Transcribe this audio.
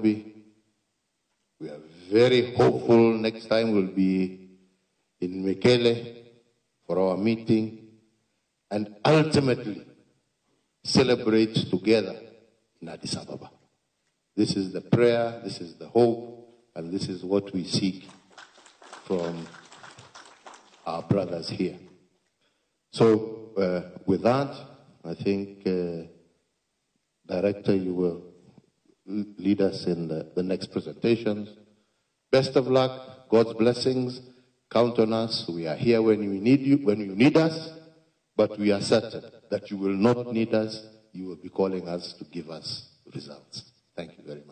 Nairobi. We are very hopeful next time we'll be in Mekele for our meeting and ultimately celebrate together in Addis Ababa. This is the prayer, this is the hope, and this is what we seek from our brothers here. So with that, I think, Director, you will lead us in the next presentations. Best of luck, God's blessings, count on us. We are here when you need us, but we are certain that you will not need us. You will be calling us to give us results. Thank you very much.